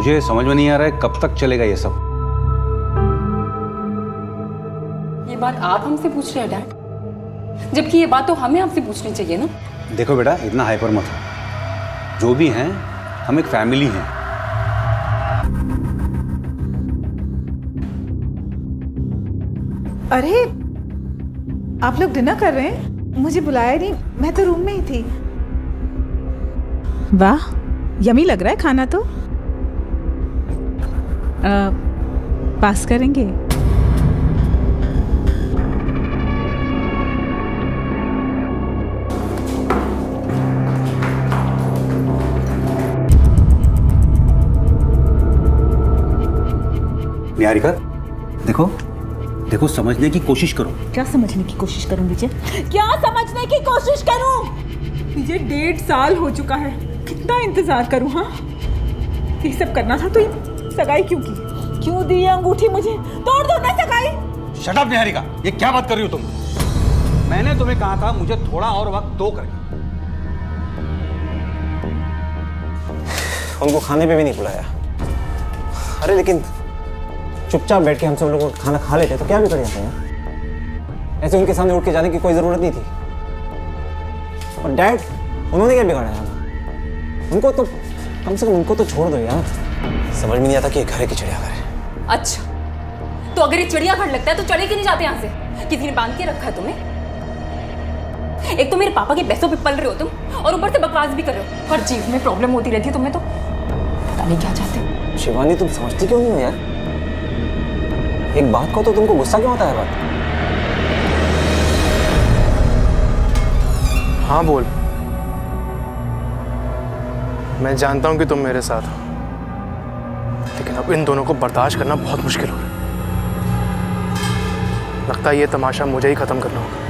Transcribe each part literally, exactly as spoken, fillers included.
मुझे समझ में नहीं आ रहा है कब तक चलेगा ये सब। ये बात आप हमसे पूछ रहे हैं डैड, जबकि ये बात तो हमें आपसे पूछनी चाहिए ना। देखो बेटा, इतना हाइपर मत हो। जो भी हैं, हम एक फैमिली हैं। अरे आप लोग डिनर कर रहे हैं? मुझे बुलाया नहीं, मैं तो रूम में ही थी। वाह, यमी लग रहा है खाना तो। आ, पास करेंगे? निहारिका, देखो देखो समझने की कोशिश करो। क्या समझने की कोशिश करूं विजय? क्या समझने की कोशिश करूं? विजय डेढ़ साल हो चुका है, कितना इंतजार करूं? हाँ, ये सब करना था तो ये सगाई क्यों की? क्यों दी अंगूठी मुझे? तोड़ दो ना सगाई। शट अप निहारिका, ये क्या बात कर रही हो तुम? मैंने तुम्हें कहा था मुझे थोड़ा और वक्त दो करके। उनको खाने पे भी नहीं बुलाया। अरे लेकिन चुपचाप बैठ के हम सब लोग खाना खा लेते तो क्या भी कर जाते हैं। ऐसे उनके सामने उठ के जाने की कोई जरूरत नहीं थी। और डैड, उन्होंने क्या बिगाड़ा यार? उनको तो कम से कम उनको तो छोड़ दो यार। समझ में नहीं आता कि ये घर है कि चिड़ियाघर है। अच्छा, तो अगर ये चिड़ियाघर लगता है तो चले क्यों नहीं जाते यहाँ से? किसी ने बांध के रखा है तुम्हें? एक तो मेरे पापा के पैसों पे पल रहे हो तुम, और ऊपर से बकवास भी कर रहे हो। हर चीज में प्रॉब्लम होती रहती है तुम्हें, तो पता नहीं क्या चाहते। शिवानी, तुम समझती क्यों नहीं हो यार? एक बात को तो तुमको गुस्सा क्यों आता है? बात हाँ बोल। मैं जानता हूं कि तुम मेरे साथ हो, लेकिन अब इन दोनों को बर्दाश्त करना बहुत मुश्किल हो रहा है। लगता है ये तमाशा मुझे ही खत्म करना होगा।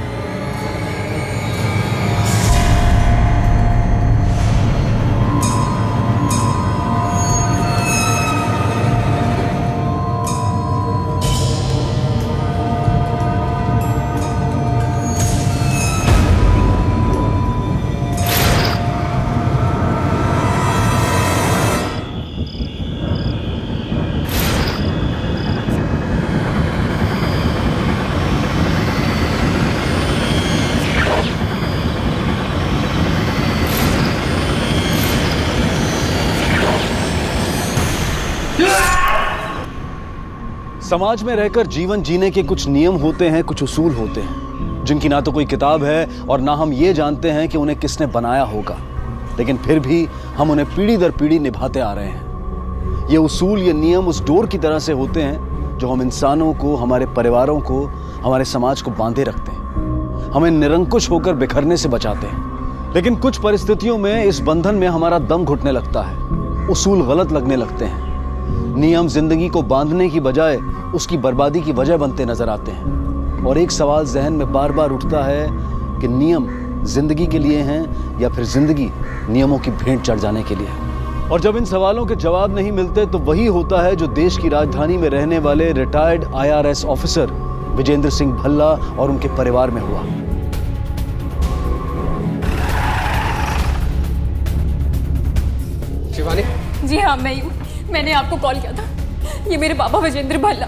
समाज में रहकर जीवन जीने के कुछ नियम होते हैं, कुछ उसूल होते हैं, जिनकी ना तो कोई किताब है और ना हम ये जानते हैं कि उन्हें किसने बनाया होगा, लेकिन फिर भी हम उन्हें पीढ़ी दर पीढ़ी निभाते आ रहे हैं। ये उसूल, ये नियम उस डोर की तरह से होते हैं जो हम इंसानों को, हमारे परिवारों को, हमारे समाज को बांधे रखते हैं, हमें निरंकुश होकर बिखरने से बचाते हैं। लेकिन कुछ परिस्थितियों में इस बंधन में हमारा दम घुटने लगता है, उसूल गलत लगने लगते हैं। नियम जिंदगी को बांधने की बजाय उसकी बर्बादी की वजह बनते नजर आते हैं। और एक सवाल जहन में बार बार उठता है कि नियम जिंदगी के लिए हैं या फिर जिंदगी नियमों की भेंट चढ़ जाने के लिए। और जब इन सवालों के जवाब नहीं मिलते तो वही होता है जो देश की राजधानी में रहने वाले retired I R S officer Vijendra Singh Bhalla और उनके परिवार में हुआ। शिवानी? जी हाँ, मैं ही हूँ। मैंने आपको कॉल किया था। ये मेरे पापा विजेंद्र भल्ला।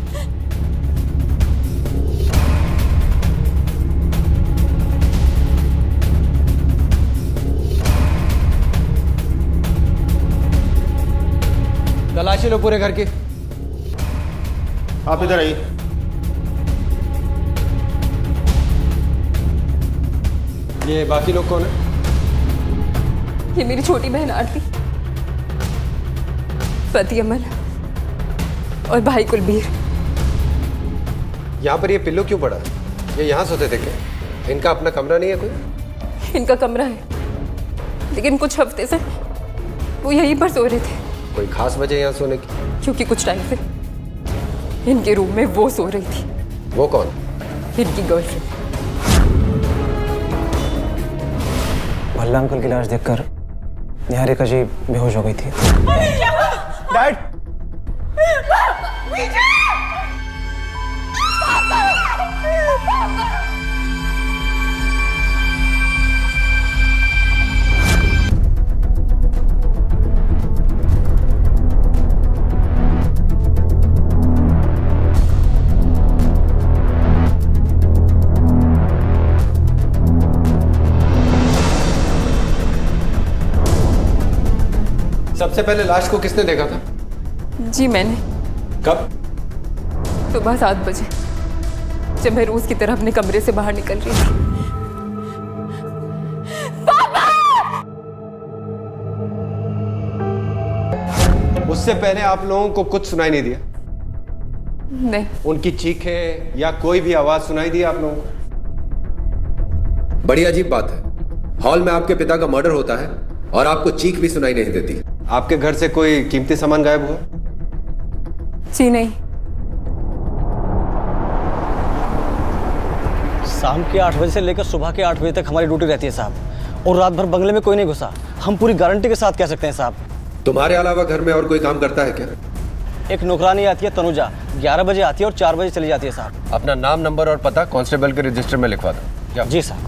तलाशी लो पूरे घर की। आप इधर आइए। ये बाकी लोग कौन है? ये मेरी छोटी बहन आरती, पति अमर और भाई कुलबीर। यहाँ पर ये पिल्लो क्यों पड़ा? ये यहाँ सोते थे क्या? इनका अपना कमरा नहीं है कोई? इनका कमरा है, लेकिन कुछ हफ्ते से वो यहीं पर सो रहे थे। कोई खास वजह यहाँ सोने की? क्योंकि कुछ टाइम से इनके रूम में वो सो रही थी। वो कौन? इनकी गर्लफ्रेंड। भल्ला अंकल की लाश देखकर निहारिका जी बेहोश हो गई थी। डैड! सबसे पहले लाश को किसने देखा था? जी मैंने। कब? सुबह सात बजे, जब मैं रोज की तरह अपने कमरे से बाहर निकल रही थी। पापा! उससे पहले आप लोगों को कुछ सुनाई नहीं दिया? नहीं। उनकी चीखें या कोई भी आवाज सुनाई दी आप लोगों को? बड़ी अजीब बात है, हॉल में आपके पिता का मर्डर होता है और आपको चीख भी सुनाई नहीं देती। आपके घर से कोई कीमती सामान गायब हुआ? जी नहीं। शाम के आठ बजे से लेकर सुबह के आठ बजे तक हमारी ड्यूटी रहती है साहब, और रात भर बंगले में कोई नहीं घुसा। हम पूरी गारंटी के साथ कह सकते हैं साहब। तुम्हारे अलावा घर में और कोई काम करता है क्या? एक नौकरानी आती है तनुजा, ग्यारह बजे आती है और चार बजे चली जाती है साहब। अपना नाम, नंबर और पता कांस्टेबल के रजिस्टर में लिखवा दो। जी साहब।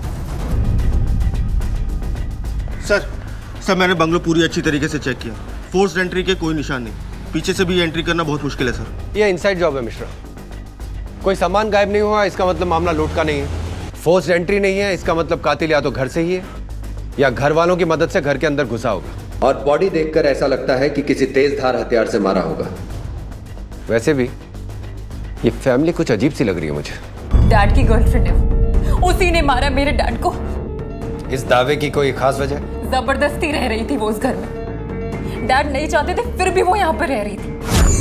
सर सर मैंने बंगलो पूरी अच्छी तरीके से चेक किया, फोर्स्ड एंट्री के कोई निशान नहीं, पीछे से भी एंट्री करना बहुत मुश्किल है सर। ये इनसाइड जॉब है मिश्रा, कोई सामान गायब नहीं हुआ इसका मतलब मामला लूट का नहीं है। फोर्स्ड एंट्री नहीं है इसका मतलब कातिल या तो घर से ही है या घर वालों की मदद से घर के अंदर घुसा होगा। और बॉडी देखकर ऐसा लगता है कि किसी तेज धार हथियार से मारा होगा। वैसे भी ये फैमिली कुछ अजीब सी लग रही है मुझे। डैड की गर्लफ्रेंड है, उसी ने मारा मेरे डैड को। इस दावे की कोई खास वजह? जबरदस्ती रह रही थी वो उस घर में। डैड नहीं चाहते थे, फिर भी वो यहाँ पर रह रही थी।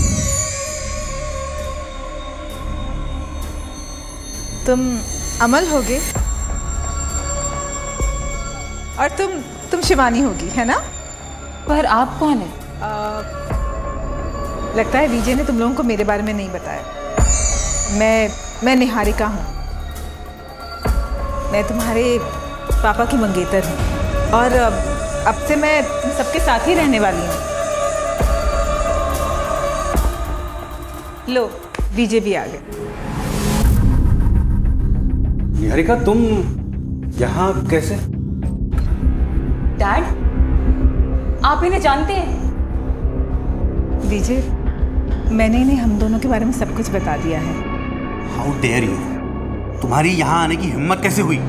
तुम अमल होगे और तुम तुम शिवानी होगी, है ना? पर आप कौन है? आ, लगता है विजय ने तुम लोगों को मेरे बारे में नहीं बताया। मैं मैं निहारिका हूँ। मैं तुम्हारे पापा की मंगेतर हूँ और अब, अब से मैं तुम सबके साथ ही रहने वाली हूँ। लो, विजय भी आ गए। निहारिका, तुम यहाँ कैसे? डैड, आप इन्हें जानते हैं? विजय, मैंने इन्हें हम दोनों के बारे में सब कुछ बता दिया है। How dare you! तुम्हारी यहाँ आने की हिम्मत कैसे हुई?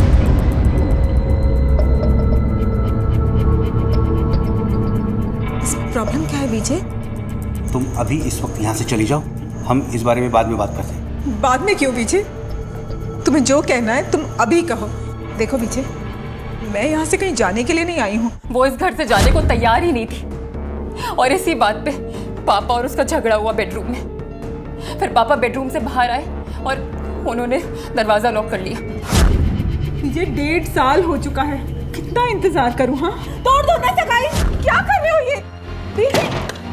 प्रॉब्लम क्या है विजय? तुम अभी इस वक्त यहाँ से चली जाओ, हम इस बारे में बाद में बात करते हैं। बाद में क्यों विजय? तुम्हें जो कहना है तुम अभी कहो। देखो विजय, मैं यहाँ से कहीं जाने के लिए नहीं आई हूँ। वो इस घर से जाने को तैयार ही नहीं थी और इसी बात पे पापा और उसका झगड़ा हुआ बेडरूम में। फिर पापा बेडरूम से बाहर आए और उन्होंने दरवाजा लॉक कर लिया। विजय, डेढ़ साल हो चुका है, कितना इंतजार करूँ? हाँ, तोड़ दो ना सगाई। क्या कर रहे हो ये? विजय,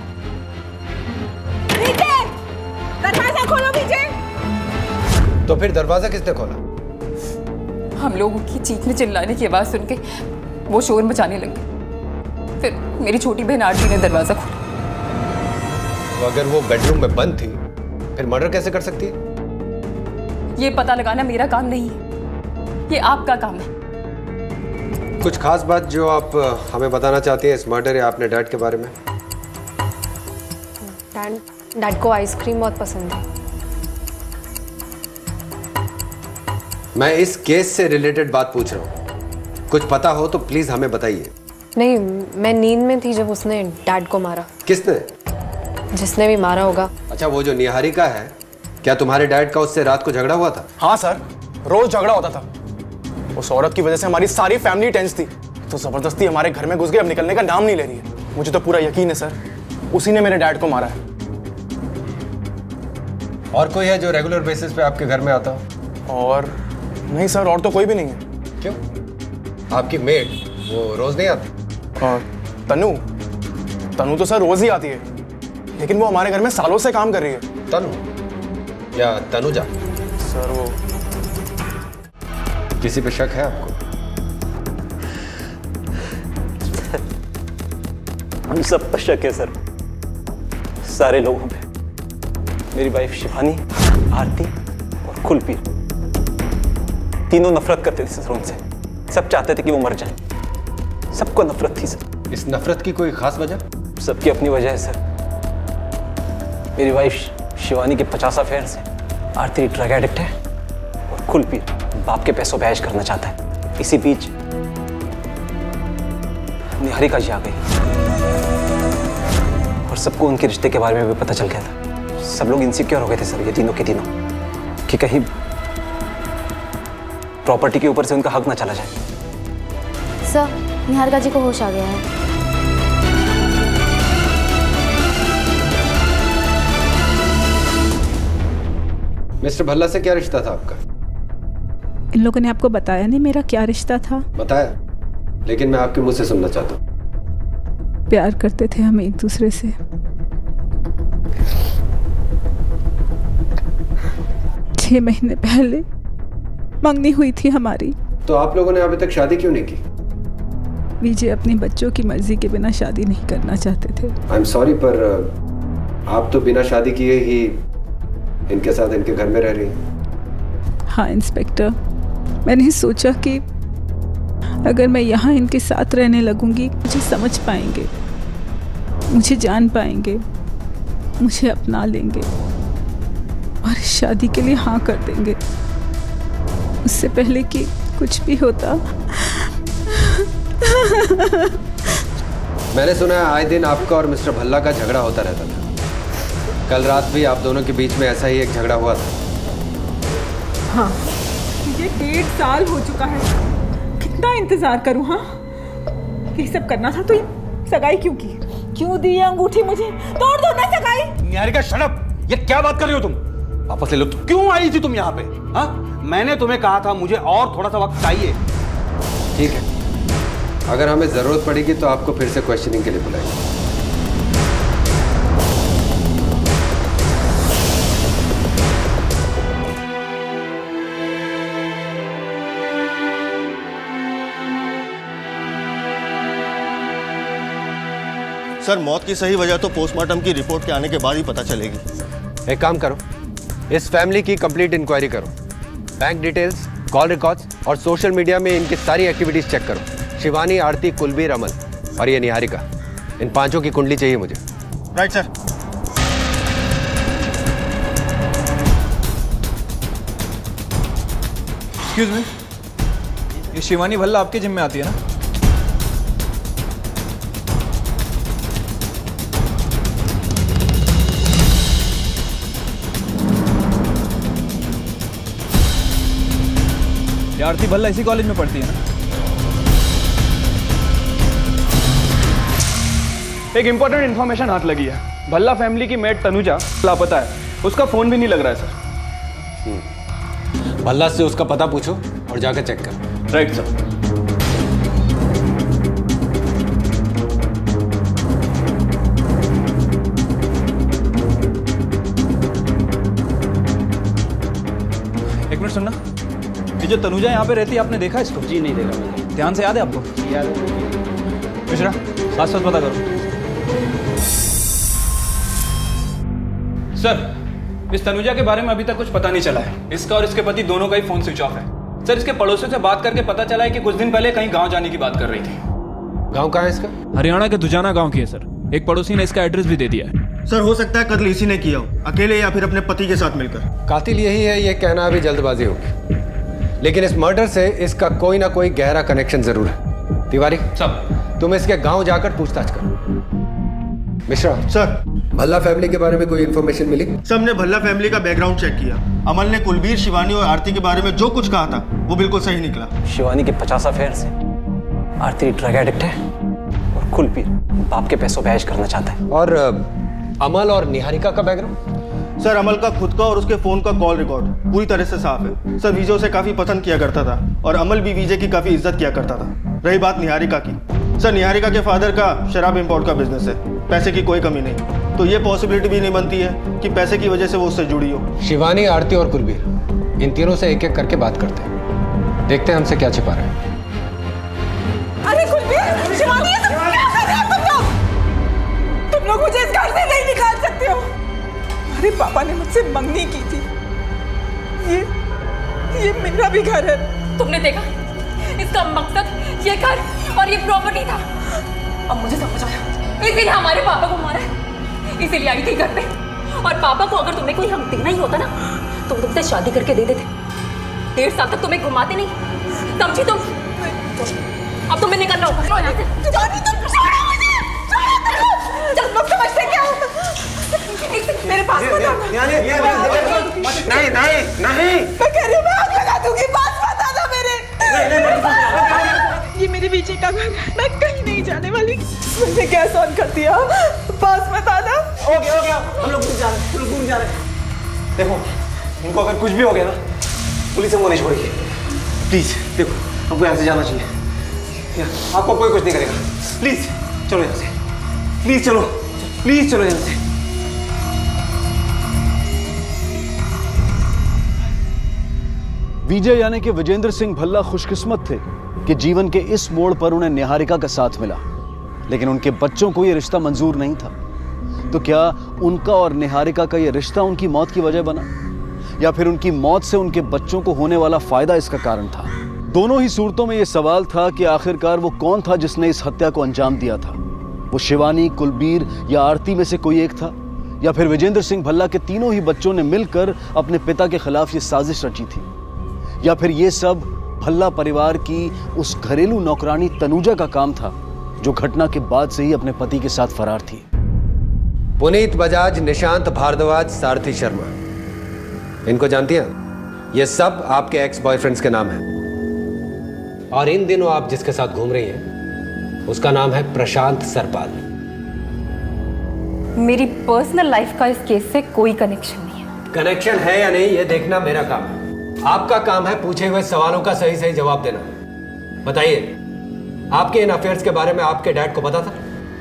विजय, दरवाजा खोलो विजय। तो फिर दरवाजा किसने खोला? हम लोगों की चीखने चिल्लाने की आवाज सुन के वो शोर मचाने लगे। फिर मेरी छोटी बहन आरती ने दरवाजा खोला। तो अगर वो बेडरूम में बंद थी फिर मर्डर कैसे कर सकती है? ये पता लगाना मेरा काम नहीं है, ये आपका काम है। कुछ खास बात जो आप हमें बताना चाहती हैं इस मर्डर या अपने डैड के बारे में? डैड डैड को आइसक्रीम बहुत पसंद है। मैं इस केस से रिलेटेड बात पूछ रहा हूँ, कुछ पता हो तो प्लीज हमें बताइए। नहीं, मैं नींद में थी जब उसने डैड को मारा। किसने? जिसने भी मारा होगा। अच्छा, वो जो निहारिका है, क्या तुम्हारे डैड का उससे रात को झगड़ा हुआ था? हाँ सर, रोज झगड़ा होता था। उस औरत की वजह से हमारी सारी फैमिली टेंस थी, तो जबरदस्ती हमारे घर में घुस गई, अब निकलने का नाम नहीं ले रही है। मुझे तो पूरा यकीन है सर, उसी ने मेरे डैड को मारा है। और कोई है जो रेगुलर बेसिस पे आपके घर में आता हो? और नहीं सर, और तो कोई भी नहीं है। क्यों? आपकी मेड वो रोज नहीं आती? और तनु तनु तो सर रोज ही आती है, लेकिन वो हमारे घर में सालों से काम कर रही है। तनु या तनुजा? सर वो किसी पे शक है आपको? हम सब पर शक है सर, सारे लोगों पे। मेरी वाइफ शिवानी, आरती और कुलपी, तीनों नफरत करते थे सर उनसे। सब चाहते थे कि वो मर जाए, सबको नफरत थी सर। इस नफरत की कोई खास वजह? सबकी अपनी वजह है सर। मेरी वाइफ शिवानी के पचास अफेयर्स हैं, आरती ड्रग एडिक्ट है और कुलपी बाप के पैसों पे ऐश करना चाहता है। इसी बीच निहारिका जी आ गई। सबको उनके रिश्ते के बारे में भी पता चल गया था। सब लोग इनसिक्योर हो गए थे सर, ये तीनों के तीनों, कि कहीं प्रॉपर्टी के ऊपर से उनका हक ना चला जाए। सर, निहारिका जी को होश आ गया है। मिस्टर भल्ला से क्या रिश्ता था आपका? इन लोगों ने आपको बताया नहीं मेरा क्या रिश्ता था? बताया, लेकिन मैं आपके मुंह से सुनना चाहता हूँ। प्यार करते थे हम एक दूसरे से। छह महीने पहले मंगनी हुई थी हमारी। तो आप लोगों ने अभी तक शादी क्यों नहीं की? विजय अपने बच्चों की मर्जी के बिना शादी नहीं करना चाहते थे। आई एम सॉरी, पर आप तो बिना शादी किए ही इनके साथ इनके घर में रह रही हैं। हाँ इंस्पेक्टर, मैंने सोचा कि अगर मैं यहाँ इनके साथ रहने लगूंगी मुझे समझ पाएंगे, मुझे जान पाएंगे, मुझे अपना लेंगे और शादी के लिए हाँ कर देंगे। उससे पहले कि कुछ भी होता। मैंने सुना है आए दिन आपका और मिस्टर भल्ला का झगड़ा होता रहता था। कल रात भी आप दोनों के बीच में ऐसा ही एक झगड़ा हुआ था। हाँ, मुझे डेढ़ साल हो चुका है। कितना इंतजार करूँ? हाँ, ये सब करना था तो ये सगाई क्यों की? क्यों दी अंगूठी मुझे? तोड़ दो ना सगाई। Niharika shut up! ये क्या बात कर रही हो तुम? वापस ले लो। तो क्यों आई थी तुम यहाँ पे? हाँ, मैंने तुम्हें कहा था मुझे और थोड़ा सा वक्त चाहिए। ठीक है, अगर हमें जरूरत पड़ेगी तो आपको फिर से क्वेश्चनिंग के लिए बुलाएंगे। सर, मौत की सही वजह तो पोस्टमार्टम की रिपोर्ट के आने के बाद ही पता चलेगी। एक काम करो, इस फैमिली की कंप्लीट इंक्वायरी करो। बैंक डिटेल्स, कॉल रिकॉर्ड्स और सोशल मीडिया में इनकी सारी एक्टिविटीज चेक करो। शिवानी, आरती, कुलबीर, अमल और ये निहारिका, इन पांचों की कुंडली चाहिए मुझे। Right sir. एक्सक्यूज मी, ये शिवानी भल्ला आपके जिम में आती है ना? ये आरती भल्ला इसी कॉलेज में पढ़ती है ना? एक इंपॉर्टेंट इन्फॉर्मेशन हाथ लगी है। भल्ला फैमिली की मेट तनुजा लापता है, उसका फोन भी नहीं लग रहा है सर। भल्ला से उसका पता पूछो और जाकर चेक कर। Right sir. एक मिनट सुनना, ये जो तनुजा यहाँ पे रहती है आपने देखा इसको? जी नहीं देखा मैंने। ध्यान से याद है आपको? याद है। मिश्रा, साथ साथ पता करो। सर, इस तनुजा के बारे में अभी तक कुछ पता नहीं चला है। इसका और इसके पति दोनों का ही फोन स्विच ऑफ है। सर, इसके पड़ोसियों से बात करके पता चला है कि कुछ दिन पहले कहीं गांव जाने की बात कर रही थी। गांव कहाँ है इसका? हरियाणा के दुजाना गांव की है सर। एक पड़ोसी ने इसका एड्रेस भी दे दिया है। सर, हो सकता है कत्ल इसी ने किया हो, अकेले या फिर अपने पति के साथ मिलकर। कातिल यही है, ये कहना अभी जल्दबाजी होगी, लेकिन इस मर्डर से इसका कोई ना कोई गहरा कनेक्शन जरूर है। तिवारी सब तुम इसके गांव जाकर पूछताछ करो। मिश्रा सर, भल्ला फैमिली के बारे में कोई इन्फॉर्मेशन मिली? सबने भल्ला फैमिली का बैकग्राउंड चेक किया। अमल ने कुलबीर, शिवानी और आरती के बारे में जो कुछ कहा था वो बिल्कुल सही निकला। शिवानी के पचास अफेयर्स हैं, आरती ड्रग एडिक्ट है और कुलबीर बाप के पैसों पे ऐश करना चाहता है। और अमल और निहारिका का बैकग्राउंड? सर, अमल का खुद का और उसके फोन का कॉल रिकॉर्ड पूरी तरह से साफ है। सर, विजय उसे काफी पसंद किया करता था और अमल भी विजय की काफी इज्जत किया करता था। रही बात निहारिका की, सर, निहारिका के फादर का शराब इंपोर्ट का बिजनेस है, पैसे की कोई कमी नहीं, तो ये पॉसिबिलिटी भी नहीं बनती है कि पैसे की वजह से वो उससे जुड़ी हो। शिवानी, आरती और कुलबीर, इन तीनों से एक एक करके बात करते हैं, देखते हैं हमसे क्या छिपा रहे हैं। अरे कुलबीर, शिवानी, ये सब क्या कर रहे हो तुम लोग? तुम लोग मुझे इस घर से नहीं निकाल सकते हो। अरे पापा ने मुझसे मंगनी की थी, ये ये मेरा भी घर है। तुमने देखा, इसका मकसद ये घर और ये प्रॉपर्टी था। अब मुझे समझ आया, इसीलिए हमारे पापा को मारा, इसीलिए आई थी घर पे। और पापा को अगर तुम्हें कोई हक देना ही होता ना तो तुमसे शादी करके दे देते। डेढ़ साल तक तुम्हें घुमाते नहीं, समझी तुम? अब तुम्हें निकलना होगा। मुझे लोग समझते क्या? मेरे पास मत आओ। नहीं नहीं नहीं, मैं कह रही हूँ मैं आग लगा दूंगी, पास मत आना मेरे। ये मेरे पीछे का घर है, मैं कहीं नहीं जाने वाली। मैंने क्या सहन कर दिया, पास मत आना। हो गया हो गया, हम लोग दूर जा रहे हैं, हम लोग दूर जा रहे हैं। देखो इनको अगर कुछ भी हो गया ना, पुलिस हमको नहीं छोड़ेगी। प्लीज देखो, हमको यहाँ से जाना चाहिए। आपको कोई कुछ नहीं करेगा। प्लीज चलो यहाँ से, प्लीज चलो, प्लीज चलो यहाँ से। विजय यानी कि विजेंद्र सिंह भल्ला खुशकिस्मत थे कि जीवन के इस मोड़ पर उन्हें निहारिका का साथ मिला, लेकिन उनके बच्चों को यह रिश्ता मंजूर नहीं था। तो क्या उनका और निहारिका का यह रिश्ता उनकी मौत की वजह बना, या फिर उनकी मौत से उनके बच्चों को होने वाला फायदा इसका कारण था? दोनों ही सूरतों में यह सवाल था कि आखिरकार वो कौन था जिसने इस हत्या को अंजाम दिया था। वो शिवानी, कुलबीर या आरती में से कोई एक था, या फिर विजेंद्र सिंह भल्ला के तीनों ही बच्चों ने मिलकर अपने पिता के खिलाफ ये साजिश रची थी, या फिर ये सब भल्ला परिवार की उस घरेलू नौकरानी तनुजा का काम था जो घटना के बाद से ही अपने पति के साथ फरार थी। पुनीत बजाज, निशांत भारद्वाज, सारथी शर्मा, इनको जानती हैं? ये सब आपके एक्स बॉयफ्रेंड्स के नाम हैं। और इन दिनों आप जिसके साथ घूम रही हैं उसका नाम है प्रशांत सरपाल। मेरी पर्सनल लाइफ का इस केस से कोई कनेक्शन नहीं है। कनेक्शन है या नहीं ये देखना मेरा काम है। आपका काम है पूछे हुए सवालों का सही सही जवाब देना। बताइए, आपके इन अफेयर्स के बारे में आपके डैड को पता था?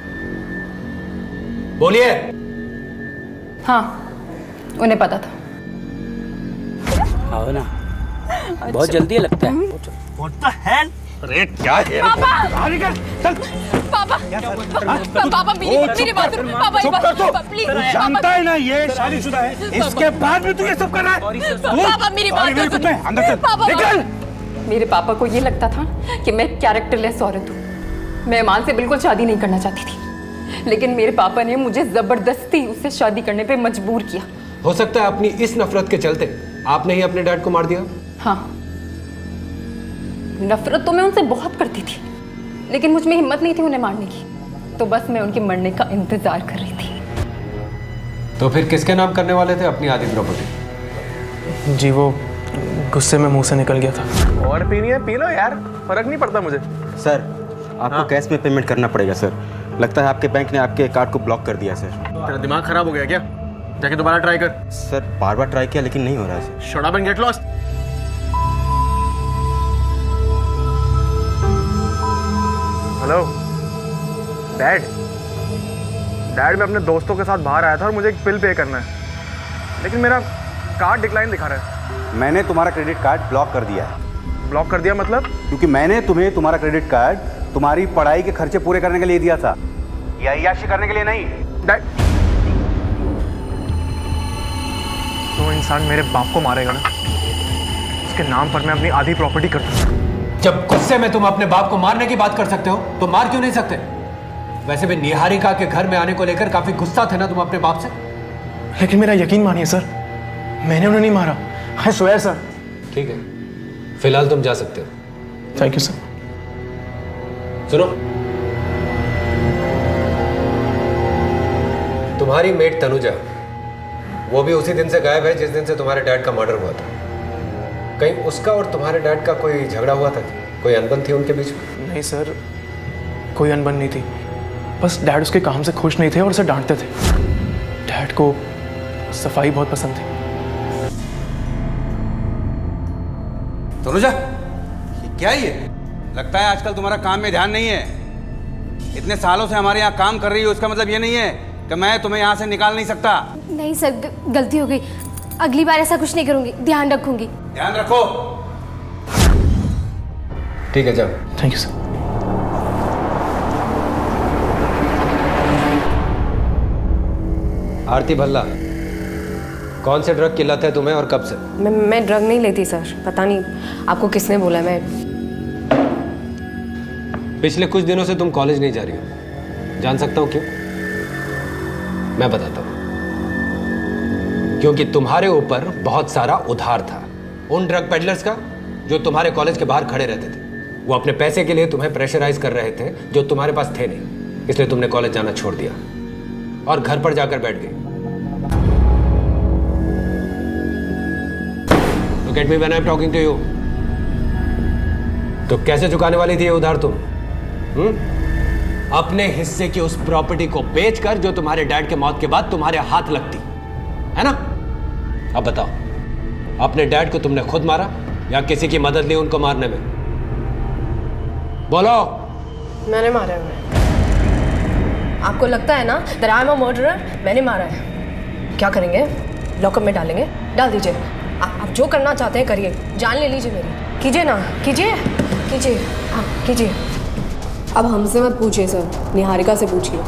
बोलिए। हाँ, उन्हें पता था। आओ ना, बहुत जल्दी लगता है। What the hell? अरे क्या है? पापा! चल। पापा! पापा मेरी मेरी बात सुनो। पापा चुप कर तू। प्लीज। जानता है ना ये शादीशुदा है, इसके बाद भी तू ये सब कर रहा है? पापा मेरी बात सुनो। अंदर चल। निकल। मेरे पापा को ये लगता था कि मैं कैरेक्टरलेस औरत हूँ। मैं ईमान से बिल्कुल शादी नहीं करना चाहती थी, लेकिन मेरे पापा ने मुझे जबरदस्ती उससे शादी करने पे मजबूर किया। हो सकता है अपनी इस नफरत के चलते आपने ही अपने डैड को मार दिया। हाँ, नफरत तो मैं उनसे बहुत करती थी, लेकिन मुझ में हिम्मत नहीं थी उन्हें मारने की, तो बस मैं उनके मरने का इंतजार कर रही थी। तो फिर किसके नाम करने वाले थे अपनी आधी प्रॉपर्टी? जी वो गुस्से में मुंह से निकल गया था। और पीनी है पी लो यार, फर्क नहीं पड़ता मुझे। सर आपको हाँ? कैश में पेमेंट करना पड़ेगा सर। लगता है आपके बैंक ने आपके कार्ड को ब्लॉक कर दिया सर। तेरा दिमाग खराब हो गया क्या? जाके दोबारा ट्राई कर। सर बार बार ट्राई किया लेकिन नहीं हो रहा है sir. Shut up and get lost. Hello dad. Dad मैं अपने दोस्तों के साथ बाहर आया था और मुझे एक बिल पे करना है, लेकिन मेरा कार्ड डिक्लाइन दिखा रहा है। मैंने तुम्हारा क्रेडिट कार्ड ब्लॉक कर दिया है। ब्लॉक कर दिया मतलब? क्योंकि मैंने तुम्हें तुम्हारा क्रेडिट कार्ड तुम्हारी पढ़ाई के खर्चे पूरे करने के लिए दिया था, या अय्याशी करने के लिए नहीं। डैड तो इंसान मेरे बाप को मारेगा ना, उसके नाम पर मैं अपनी आधी प्रॉपर्टी कर दूंगा। जब गुस्से में तुम अपने बाप को मारने की बात कर सकते हो तो मार क्यों नहीं सकते? वैसे भी निहारिका के घर में आने को लेकर काफी गुस्सा थे ना तुम अपने बाप से? लेकिन मेरा यकीन मानिए सर, मैंने उन्हें नहीं मारा। I swear sir. ठीक है, फिलहाल तुम जा सकते हो। Thank you sir. सुनो, तुम्हारी मेट तनुजा, वो भी उसी दिन से गायब है जिस दिन से तुम्हारे डैड का मर्डर हुआ था। कहीं उसका और तुम्हारे डैड का कोई झगड़ा हुआ था? कोई अनबन थी उनके बीच में? नहीं सर, कोई अनबन नहीं थी। बस डैड उसके काम से खुश नहीं थे और उसे डांटते थे। डैड को सफाई बहुत पसंद थी। तनुजा, क्या ये? लगता है आजकल तुम्हारा काम में ध्यान नहीं है। इतने सालों से हमारे यहाँ काम कर रही हो, इसका मतलब ये नहीं है कि मैं तुम्हें यहाँ से निकाल नहीं सकता। नहीं सर, गलती हो गई। अगली बार ऐसा कुछ नहीं करूंगी, ध्यान रखूंगी। ध्यान रखो। ठीक है, जाओ। Thank you sir. Aarti Bhalla, कौन से ड्रग की लत है तुम्हें और कब से? मैं मैं ड्रग नहीं लेती सर, पता नहीं आपको किसने बोला। मैं पिछले कुछ दिनों से तुम कॉलेज नहीं जा रही हो, जान सकता हूं क्यों? मैं बताता हूं। क्योंकि तुम्हारे ऊपर बहुत सारा उधार था उन ड्रग पेडलर्स का जो तुम्हारे कॉलेज के बाहर खड़े रहते थे। वो अपने पैसे के लिए तुम्हें प्रेशराइज कर रहे थे जो तुम्हारे पास थे नहीं, इसलिए तुमने कॉलेज जाना छोड़ दिया। और घर पर जाकर बैठ गई। Look at me when I'm talking to you. तो कैसे चुकाने वाली थी ये उधार तुम? हुँ? अपने हिस्से की उस प्रॉपर्टी को बेचकर जो तुम्हारे डैड के मौत के बाद तुम्हारे हाथ लगती, है ना? अब बताओ, अपने डैड को तुमने खुद मारा या किसी की मदद ली उनको मारने में? बोलो। मैंने मारा है उन्हें। आपको लगता है ना that I'm a murderer? मैंने मारा है। क्या करेंगे? लॉकअप में डालेंगे? डाल दीजिए। आप आप जो करना चाहते हैं करिए, जान ले लीजिए मेरी। कीजिए ना, कीजिए कीजिए हाँ कीजिए। अब हमसे मत पूछिए सर, निहारिका से पूछिए।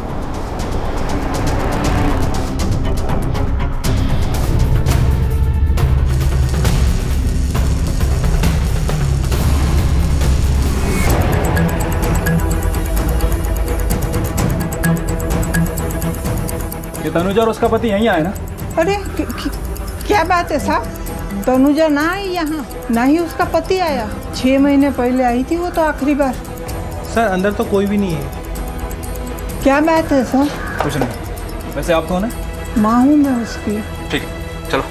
ये तनुजा और उसका पति यहीं आए ना? अरे क- क- क्या बात है साहब? तनुजा ना आई यहाँ, ना ही उसका पति आया। छह महीने पहले आई थी वो तो आखिरी बार। सर अंदर तो कोई भी नहीं है। क्या बात है सर? कुछ नहीं। वैसे आप कौन है? माँ हूँ मैं उसकी। ठीक है चलो।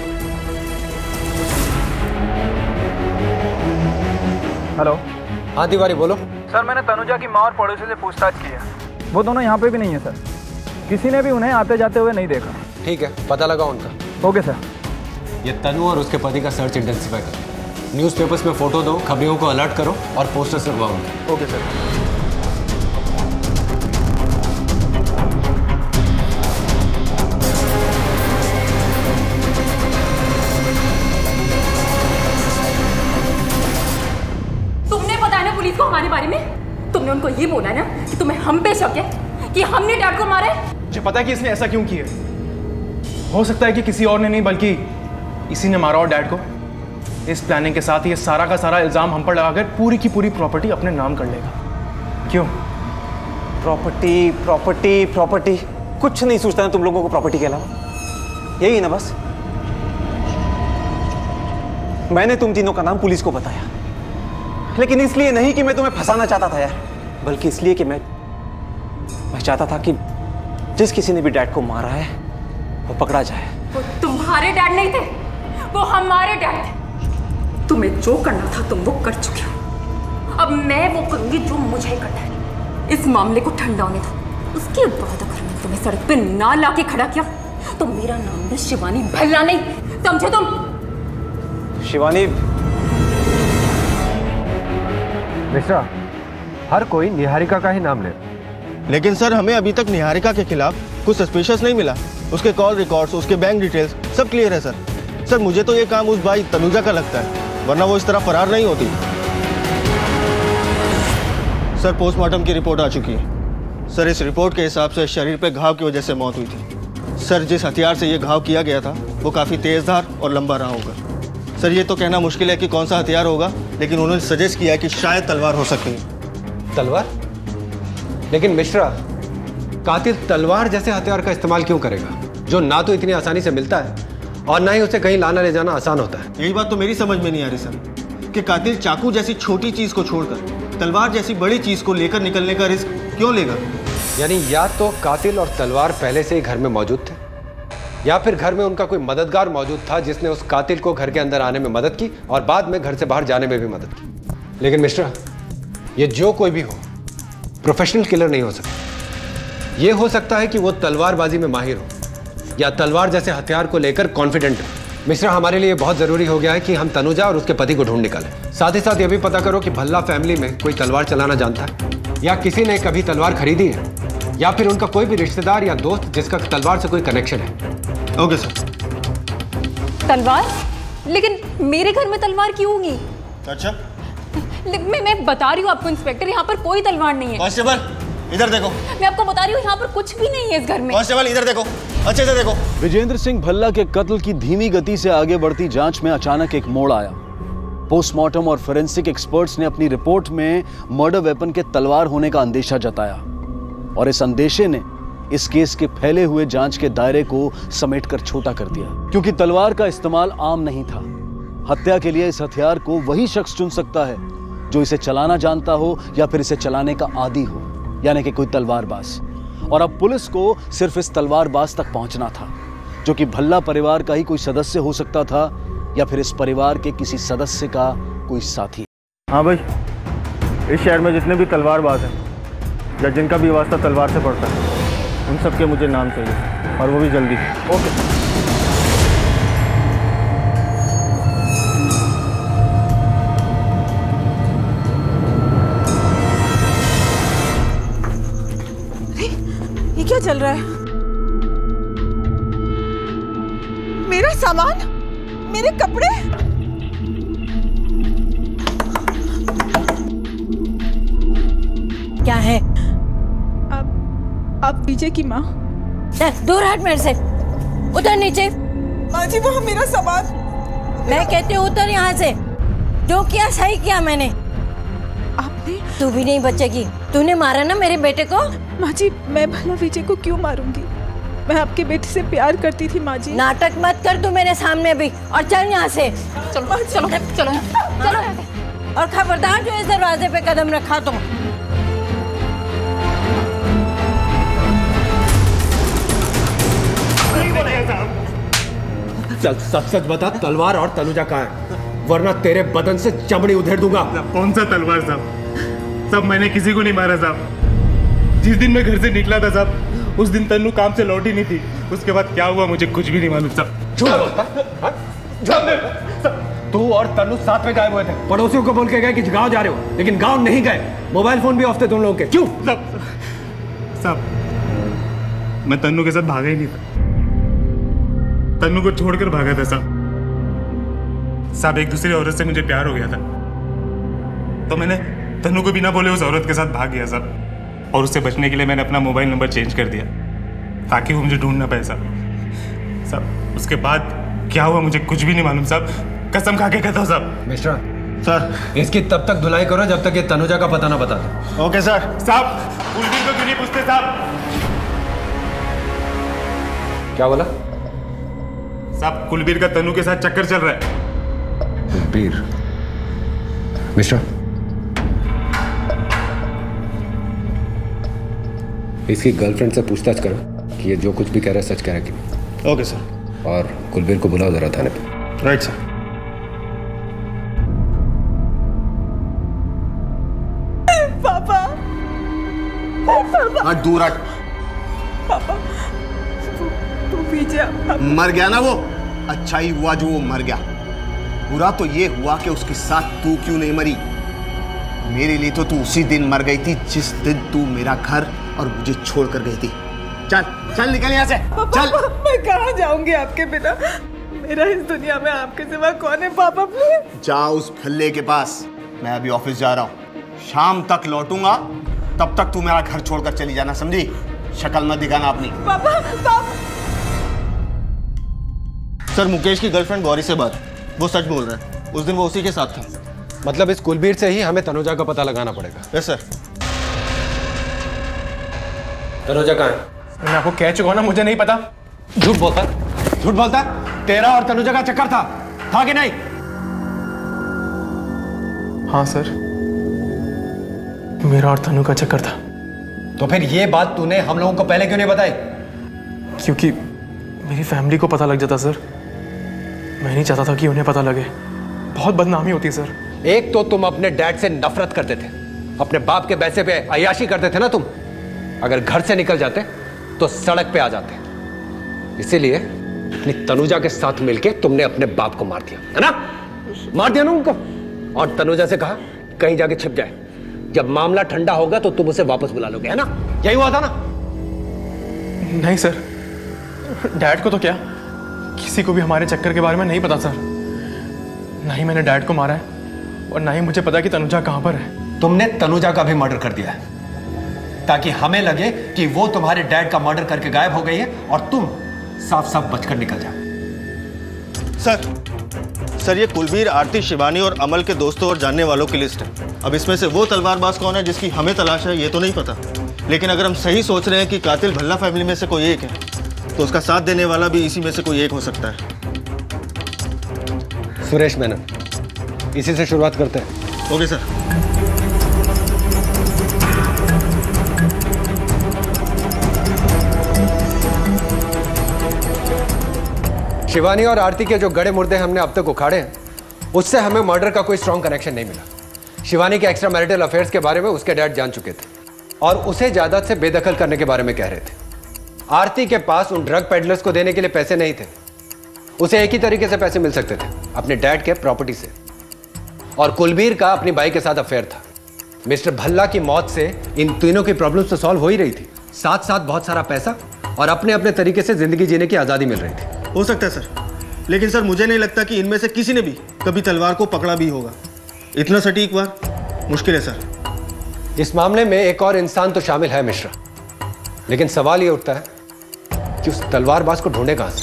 हेलो। हाँ तिवारी बोलो। सर मैंने तनुजा की माँ और पड़ोसी से पूछताछ की है, वो दोनों यहाँ पे भी नहीं है सर। किसी ने भी उन्हें आते जाते हुए नहीं देखा। ठीक है, पता लगा उनका। Okay sir. ये तनु और उसके पति का सर्च इंटेंसिफाई करो। न्यूज़पेपर्स में फोटो दो, खबरियों को अलर्ट करो और पोस्टर्स लगवाओ उनके। Okay sir. तुमने बताया ना पुलिस को हमारे बारे में? तुमने उनको ये बोला ना कि तुम्हें हम पे शक है कि हमने डैड को मारा है? मुझे पता है कि इसने ऐसा क्यों किया। हो सकता है कि किसी और ने नहीं बल्कि इसी ने मारा और डैड को। इस प्लानिंग के साथ ये सारा का सारा इल्जाम हम पर लगाकर पूरी की पूरी प्रॉपर्टी अपने नाम कर लेगा। क्यों? प्रॉपर्टी प्रॉपर्टी प्रॉपर्टी कुछ नहीं सोचता ना तुम लोगों को प्रॉपर्टी के अलावा? यही ना बस। मैंने तुम तीनों का नाम पुलिस को बताया, लेकिन इसलिए नहीं कि मैं तुम्हें फंसाना चाहता था यार, बल्कि इसलिए कि मैं मैं चाहता था कि जिस किसी ने भी डैड को मारा है वो पकड़ा जाए। वो तुम्हारे डैड नहीं थे, वो हमारे डैड थे। तुम्हें जो करना था तुम वो कर चुके हो। अब मैं वो करूंगी जो मुझे करना है। इस मामले को ठंडा होने दो, उसके बाद अगर मैं तुम्हें सड़क पे ना लाके खड़ा किया तो मेरा नाम भी शिवानी भल्ला नहीं, समझे तुम? शिवानी। मिश्रा, हर कोई निहारिका का ही नाम ले, लेकिन सर हमें अभी तक निहारिका के खिलाफ कुछ सस्पिशियस नहीं मिला। उसके कॉल रिकॉर्ड्स, उसके बैंक डिटेल्स सब क्लियर है सर। सर मुझे तो ये काम उस भाई तनुजा का लगता है, वरना वो इस तरह फरार नहीं होती। सर पोस्टमार्टम की रिपोर्ट आ चुकी है। सर इस रिपोर्ट के हिसाब से शरीर पे घाव की वजह से मौत हुई थी। सर जिस हथियार से ये घाव किया गया था वो काफ़ी तेज़धार और लंबा रहा होगा। सर ये तो कहना मुश्किल है कि कौन सा हथियार होगा, लेकिन उन्होंने सजेस्ट किया है कि शायद तलवार हो सकती है। तलवार? लेकिन मिश्रा, कातिल तलवार जैसे हथियार का इस्तेमाल क्यों करेगा, जो ना तो इतनी आसानी से मिलता है और ना ही उसे कहीं लाना ले जाना आसान होता है? यही बात तो मेरी समझ में नहीं आ रही सर, कि कातिल चाकू जैसी छोटी चीज को छोड़कर तलवार जैसी बड़ी चीज को लेकर निकलने का रिस्क क्यों लेगा? यानी या तो कातिल और तलवार पहले से ही घर में मौजूद थे, या फिर घर में उनका कोई मददगार मौजूद था जिसने उस कातिल को घर के अंदर आने में मदद की और बाद में घर से बाहर जाने में भी मदद की। लेकिन मिश्रा, ये जो कोई भी हो प्रोफेशनल किलर नहीं हो सकता। ये हो सकता है कि वो तलवारबाजी में माहिर हो या तलवार जैसे हथियार को लेकर कॉन्फिडेंट हो। मिश्रा, हमारे लिए बहुत जरूरी हो गया है कि हम तनुजा और उसके पति को ढूंढ निकालें। साथ ही साथ ये भी पता करो कि भल्ला फैमिली में कोई तलवार चलाना जानता है या किसी ने कभी तलवार खरीदी है, या फिर उनका कोई भी रिश्तेदार या दोस्त जिसका तलवार से कोई कनेक्शन है। Okay sir. तलवार? लेकिन मेरे घर में तलवार क्यों होगी? अच्छा, मैं मैं बता रही हूँ आपको इंस्पेक्टर, यहाँ पर कोई तलवार नहीं है। कांस्टेबल इधर देखो। मैं आपको बता रही हूँ यहाँ पर कुछ भी नहीं है इस घर में। कांस्टेबल इधर देखो, अच्छे से देखो। विजेंद्र सिंह भल्ला के कत्ल की धीमी गति से आगे बढ़ती जांच में अचानक एक मोड़ आया। पोस्टमार्टम और फोरेंसिक एक्सपर्ट्स ने अपनी रिपोर्ट में मर्डर वेपन के तलवार होने का अंदेशा जताया, और इस अंदेशे ने इस केस के फैले हुए जांच के दायरे को समेटकर छोटा कर दिया, क्योंकि तलवार का इस्तेमाल आम नहीं था। हत्या के लिए इस हथियार को वही शख्स चुन सकता है जो इसे चलाना जानता हो या फिर इसे चलाने का आदी हो, यानी कि कोई तलवारबाज। और अब पुलिस को सिर्फ इस तलवारबाज तक पहुंचना था, जो कि भल्ला परिवार का ही कोई सदस्य हो सकता था या फिर इस परिवार के किसी सदस्य का कोई साथी। हाँ भाई, इस शहर में जितने भी तलवारबाज हैं या जिनका भी वास्ता तलवार से पड़ता है, उन सब के मुझे नाम चाहिए, और वो भी जल्दी। ओके। ये क्या चल रहा है? मेरा सामान, मेरे कपड़े। क्या है? आप आप विजय की माँ? दूर हट मेरे से, उतर नीचे। माँ जी, वो मेरा सामान। मैं कहती हूँ उतर यहाँ से। जो किया सही किया मैंने। आपने? तू भी नहीं बचेगी। तूने मारा ना मेरे बेटे को। माँ जी, मैं भला विजय को क्यों मारूंगी? मैं आपके बेटे से प्यार करती थी माँ जी। नाटक मत कर तू मेरे सामने भी, और चल यहाँ से। चलो चलो चलो चलो, और खबरदार जो इस दरवाजे पे कदम रखा तो। चल सच सच बता, तलवार और तनुजा कहाँ है, वरना तेरे बदन से चमड़ी उधेड़ दूंगा। कौन सा तलवार साहब? सब मैंने किसी को नहीं मारा साहब। जिस दिन मैं घर से निकला था साहब, उस दिन तन्नू काम से लौटी नहीं थी। उसके बाद क्या हुआ मुझे कुछ भी नहीं मालूम साहब। झूठ बोलता? तू और तन्नू साथ में गायब हुए थे। पड़ोसियों को बोल के गए कि गांव जा रहे हो, लेकिन गांव नहीं गए। मोबाइल फोन भी ऑफ थे तुम लोगों के। क्यों? साहब, मैं तन्नू के साथ भागा ही नहीं था। तन्नू को छोड़कर भागा था साहब। साहब, एक दूसरी औरत से मुझे प्यार हो गया था, तो मैंने तन्नू को बिना बोले उस औरत के साथ भाग गया साहब। और उससे बचने के लिए मैंने अपना मोबाइल नंबर चेंज कर दिया ताकि वो मुझे ढूंढ ना पाए साहब। साहब, उसके बाद क्या हुआ मुझे कुछ भी नहीं मालूम साहब। कसम खा के कहता हूँ साहब। मिश्रा सर, इसकी तब तक धुलाई करो जब तक ये तनुजा का पता ना बता दो। Okay sir. साहब, कुलबीर को क्यों नहीं पूछते साहब? क्या बोला साहब? कुलबीर का तनु के साथ चक्कर चल रहा है। कुलबीर? मिश्रा, इसकी गर्लफ्रेंड से पूछताछ करो कि ये जो कुछ भी कह रहा है सच कह रहा है कि नहीं। Okay sir. और कुलबीर को बुलाओ जरा थाने पे। Right sir. पापा, हट, दूर हट। पापा, वो विजय मर गया ना वो। अच्छा ही हुआ जो वो मर गया। बुरा तो ये हुआ कि उसके साथ तू क्यों नहीं मरी। मेरे लिए तो तू उसी दिन मर गई थी जिस दिन तू मेरा घर और मुझे छोड़कर गई थी। चल चल निकल यहाँ से। चल। मैं कहाँ जाऊंगी आपके बिना? मेरा इस दुनिया में आपके सिवा कौन है? पापा प्लीज। जा उस फल्ले के पास। मैं अभी ऑफिस जा रहा हूँ, शाम तक लौटूंगा। तब तक तू मेरा घर छोड़कर चली जाना, समझी? शक्ल मत दिखाना अपनी। पापा, पापा। सर, मुकेश की गर्लफ्रेंड गौरी से बात, वो सच बोल रहा है। उस दिन वो उसी के साथ था। मतलब इस कुलबीर से ही हमें तनुजा का पता लगाना पड़ेगा। Yes sir. तनुजा कहाँ है? मैं आपको कह चुका हूं ना, मुझे नहीं पता। झूठ बोलता झूठ बोलता तेरा और तनुजा का चक्कर था था कि नहीं? हाँ सर, मेरा और तनु का चक्कर था। तो फिर ये बात तूने हम लोगों को पहले क्यों नहीं बताई? क्योंकि मेरी फैमिली को पता लग जाता सर। मैं नहीं चाहता था कि उन्हें पता लगे। बहुत बदनामी होती सर। एक तो तुम अपने डैड से नफरत करते थे, अपने बाप के पैसे पे अय्याशी करते थे ना तुम। अगर घर से निकल जाते तो सड़क पे आ जाते। इसीलिए अपनी तनुजा के साथ मिलके तुमने अपने बाप को मार दिया, है ना? मार दिया ना उनको। और तनुजा से कहा कहीं जाके छिप जाए। जब मामला ठंडा होगा तो तुम उसे वापस बुला लोगे, है ना? यही हुआ था ना? नहीं सर, डैड को तो क्या, किसी को भी हमारे चक्कर के बारे में नहीं पता सर। ना ही मैंने डैड को मारा है और ना ही मुझे पता कि तनुजा कहां पर है। तुमने तनुजा का भी मर्डर कर दिया है ताकि हमें लगे कि वो तुम्हारे डैड का मर्डर करके गायब हो गई है और तुम साफ साफ बचकर निकल जाओ। सर सर ये कुलबीर, आरती, शिवानी और अमल के दोस्तों और जानने वालों की लिस्ट है। अब इसमें से वो तलवारबाज कौन है जिसकी हमें तलाश है, ये तो नहीं पता। लेकिन अगर हम सही सोच रहे हैं कि कातिल भल्ला फैमिली में से कोई एक है, तो उसका साथ देने वाला भी इसी में से कोई एक हो सकता है। सुरेश मेनन, इसी से शुरुआत करते हैं। Okay sir. शिवानी और आरती के जो गड़े मुर्दे हमने अब तक उखाड़े हैं, उससे हमें मर्डर का कोई स्ट्रॉन्ग कनेक्शन नहीं मिला। शिवानी के एक्स्ट्रा मैरिटल अफेयर्स के बारे में उसके डैड जान चुके थे और उसे जायदाद से बेदखल करने के बारे में कह रहे थे। आरती के पास उन ड्रग पेडलर्स को देने के लिए पैसे नहीं थे। उसे एक ही तरीके से पैसे मिल सकते थे, अपने डैड के प्रॉपर्टी से। और कुलबीर का अपनी बाई के साथ अफेयर था। मिस्टर भल्ला की मौत से इन तीनों की प्रॉब्लम्स तो सॉल्व हो ही रही थी, साथ साथ बहुत सारा पैसा और अपने अपने तरीके से जिंदगी जीने की आजादी मिल रही थी। हो सकता है सर, लेकिन सर मुझे नहीं लगता कि इनमें से किसी ने भी कभी तलवार को पकड़ा भी होगा। इतना सटीक वार मुश्किल है सर। इस मामले में एक और इंसान तो शामिल है मिश्रा, लेकिन सवाल यह उठता है कि उस तलवारबाज को ढूंढे कहां से।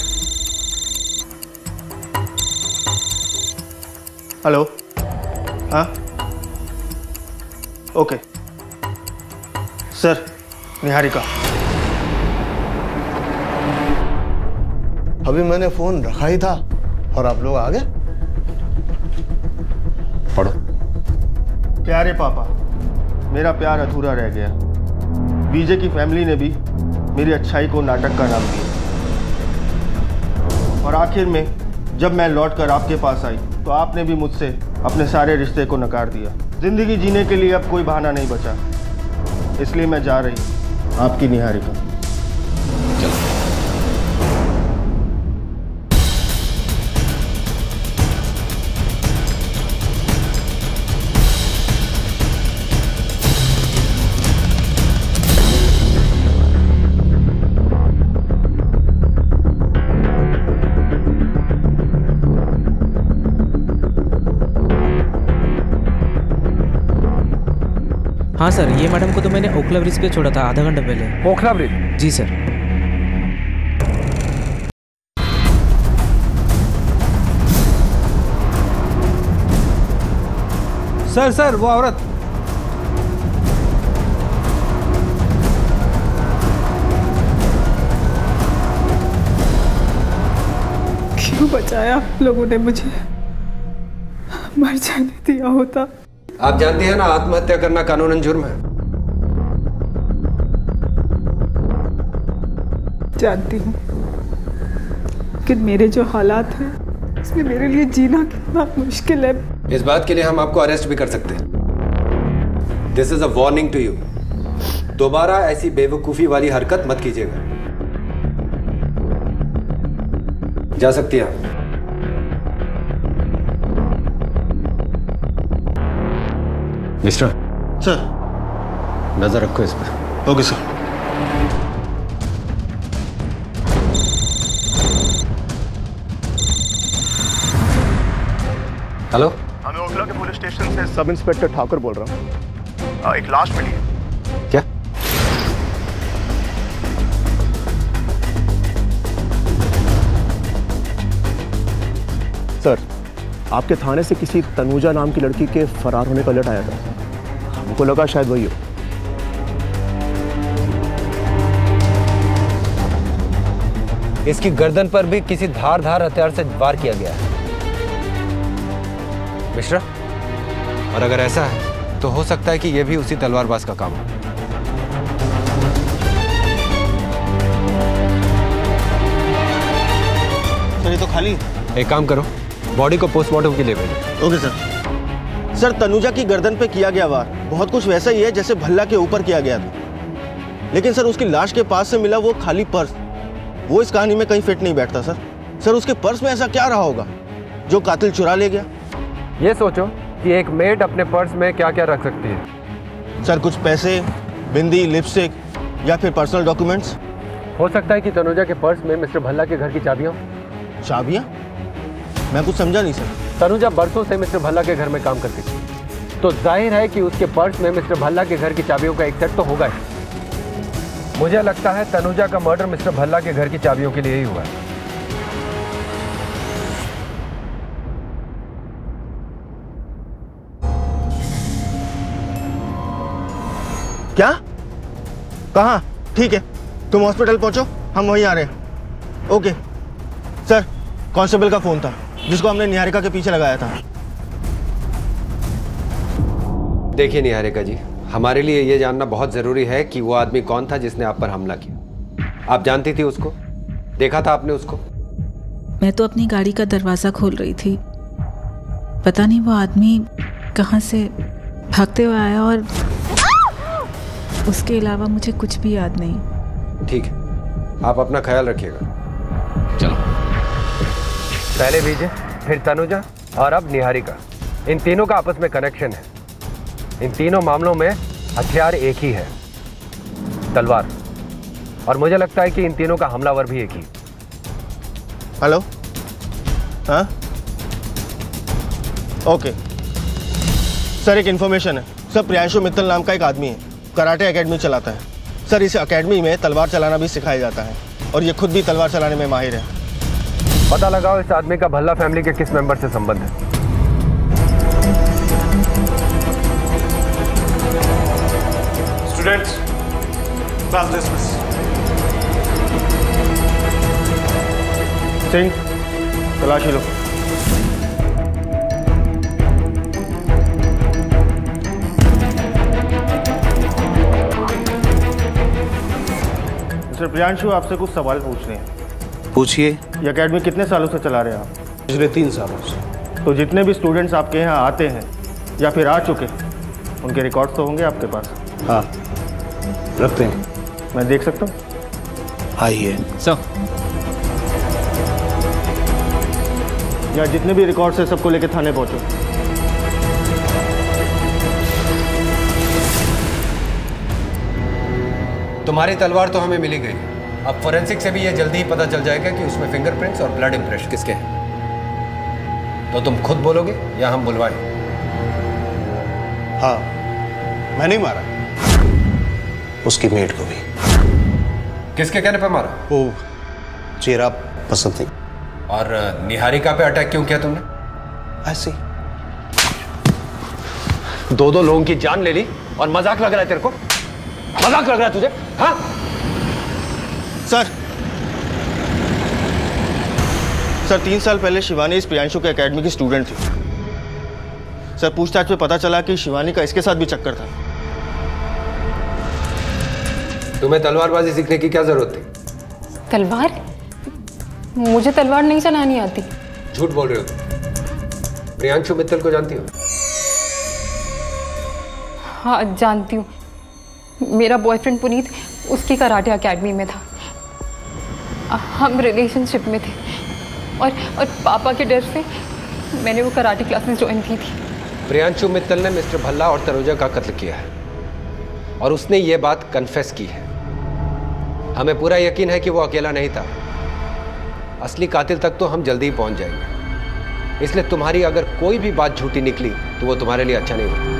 हेलो, हाँ ओके सर, निहारिका। अभी मैंने फोन रखा ही था और आप लोग आ गए। पढ़ो। प्यारे पापा, मेरा प्यार अधूरा रह गया। विजय की फैमिली ने भी मेरी अच्छाई को नाटक का नाम दिया और आखिर में जब मैं लौटकर आपके पास आई तो आपने भी मुझसे अपने सारे रिश्ते को नकार दिया। जिंदगी जीने के लिए अब कोई बहाना नहीं बचा, इसलिए मैं जा रही। आपकी निहारिका। हाँ सर, ये मैडम को तो मैंने ओखला ब्रिज पे छोड़ा था आधा घंटा पहले। ओखला ब्रिज? जी सर। सर सर वो औरत। क्यों बचाया आप लोगों ने मुझे? मर जाने दिया होता। आप जानती हैं ना, आत्महत्या करना कानूनन जुर्म है। जानती हूँ, लेकिन मेरे जो हालात हैं उसमें मेरे लिए जीना कितना मुश्किल है। इस बात के लिए हम आपको अरेस्ट भी कर सकते हैं। This is a warning to you. दोबारा ऐसी बेवकूफी वाली हरकत मत कीजिएगा। जा सकती हैं आप। मिस्टर सर, नजर रखो इस पर। Okay sir. हेलो, हमें ओखला के पुलिस स्टेशन से सब इंस्पेक्टर ठाकुर बोल रहा हूँ। एक लाश मिली है। क्या? सर, आपके थाने से किसी तनुजा नाम की लड़की के फरार होने का अलर्ट आया था। हमको लगा शायद वही हो। इसकी गर्दन पर भी किसी धारदार हथियार से वार किया गया है मिश्रा, और अगर ऐसा है तो हो सकता है कि यह भी उसी तलवारबाज का काम हो। सर ये तो खाली है। एक काम करो, बॉडी को पोस्टमार्टम के लिए भेजो। Okay sir. सर, तनुजा की गर्दन पे किया गया वार बहुत कुछ वैसा ही है जैसे भल्ला के ऊपर किया गया था, लेकिन सर उसकी लाश के पास से मिला वो खाली पर्स, वो इस कहानी में कहीं फिट नहीं बैठता। सर सर उसके पर्स में ऐसा क्या रहा होगा जो कातिल चुरा ले गया? ये सोचो कि एक मेड अपने पर्स में क्या क्या रख सकती है। सर कुछ पैसे, बिंदी, लिपस्टिक या फिर पर्सनल डॉक्यूमेंट्स। हो सकता है कि तनुजा के पर्स में मिस्टर भल्ला के घर की चाबियां। चाबियां? मैं कुछ समझा नहीं सर। तनुजा बरसों से मिस्टर भल्ला के घर में काम करती थी, तो जाहिर है कि उसके पर्स में मिस्टर भल्ला के घर की चाबियों का एक सेट तो होगा ही। मुझे लगता है तनुजा का मर्डर मिस्टर भल्ला के घर की चाबियों के लिए ही हुआ है। क्या? कहाँ? ठीक है, तुम हॉस्पिटल पहुंचो, हम वहीं आ रहे हैं। Okay sir. कांस्टेबल का फोन था जिसको हमने निहारिका के पीछे लगाया था। देखिए निहारिका जी, हमारे लिए यह जानना बहुत जरूरी है कि वो आदमी कौन था जिसने आप पर हमला किया। आप जानती थी उसको? देखा था आपने उसको? मैं तो अपनी गाड़ी का दरवाज़ा खोल रही थी, पता नहीं वो आदमी कहाँ से भागते हुए आया और उसके अलावा मुझे कुछ भी याद नहीं। ठीक है, आप अपना ख्याल रखिएगा। चलो। पहले विजय, फिर तनुजा और अब निहारिका, इन तीनों का आपस में कनेक्शन है। इन तीनों मामलों में हथियार एक ही है, तलवार। और मुझे लगता है कि इन तीनों का हमलावर भी एक ही। हेलो, हाँ, ओके सर, एक इन्फॉर्मेशन है सर। प्रियांशु मित्तल नाम का एक आदमी है, कराटे एकेडमी चलाता है सर। इस एकेडमी में तलवार चलाना भी सिखाया जाता है और ये खुद भी तलवार चलाने में माहिर है। पता लगाओ इस आदमी का भल्ला फैमिली के किस मेंबर से संबंध है। Students, class dismiss. सिंह, तलाशी लो। मिस्टर प्रियांशु, आपसे कुछ सवाल पूछने हैं। पूछिए। ये एकेडमी कितने सालों से चला रहे हैं आप? पिछले तीन सालों से। तो जितने भी स्टूडेंट्स आपके यहाँ आते हैं या फिर आ चुके, उनके रिकॉर्ड्स तो होंगे आपके पास? हाँ, रखते हैं। मैं देख सकता हूँ? आइए सर। या जितने भी रिकॉर्ड्स है सबको लेके थाने पहुँचो। तुम्हारी तलवार तो हमें मिली गई, अब फोरेंसिक से भी ये जल्दी ही पता चल जाएगा कि उसमें फिंगरप्रिंट्स और ब्लड इंप्रेशन किसके हैं। तो तुम खुद बोलोगे या हम बुलवाएं? हाँ, मैंने मारा, उसकी मेड को भी। किसके कहने पे मारा? वो चेहरा पसंद नहीं। और निहारिका पे अटैक क्यों किया तुमने? ऐसे दो दो लोगों की जान ले ली और मजाक लग रहा है तेरे को? मजाक लग रहा है तुझे? हाँ सर, सर तीन साल पहले शिवानी इस प्रियांशु के एकेडमी की स्टूडेंट थी सर। पूछताछ में पता चला कि शिवानी का इसके साथ भी चक्कर था। तुम्हें तलवारबाजी सीखने की क्या जरूरत थी? तलवार? मुझे तलवार नहीं चलानी आती। झूठ बोल रहे हो तुम। प्रियांशु मित्तल को जानती हो? हाँ जानती हूँ, मेरा बॉयफ्रेंड पुनीत उसकी कराटे एकेडमी में था। हम रिलेशनशिप में थे और और पापा के डर से मैंने वो कराटे क्लासेस ज्वाइन की थी। प्रियांशु मित्तल ने मिस्टर भल्ला और तनुजा का कत्ल किया है और उसने ये बात कन्फेस की है। हमें पूरा यकीन है कि वो अकेला नहीं था। असली कातिल तक तो हम जल्दी ही पहुंच जाएंगे, इसलिए तुम्हारी अगर कोई भी बात झूठी निकली तो वो तुम्हारे लिए अच्छा नहीं होगा।